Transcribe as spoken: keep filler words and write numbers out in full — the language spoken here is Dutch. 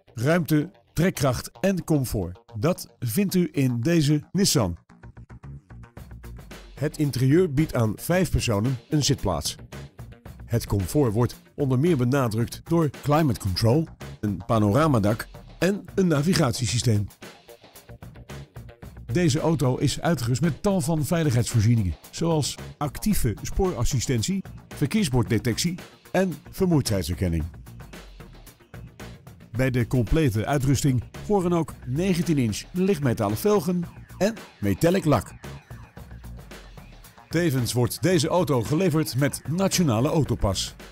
ruimte, trekkracht en comfort. Dat vindt u in deze Nissan. Het interieur biedt aan vijf personen een zitplaats. Het comfort wordt onder meer benadrukt door climate control, een panoramadak en een navigatiesysteem. Deze auto is uitgerust met tal van veiligheidsvoorzieningen, zoals actieve spoorassistentie, verkeersborddetectie en vermoeidheidsherkenning. Bij de complete uitrusting horen ook negentien inch lichtmetalen velgen en metallic lak. Tevens wordt deze auto geleverd met Nationale Autopas.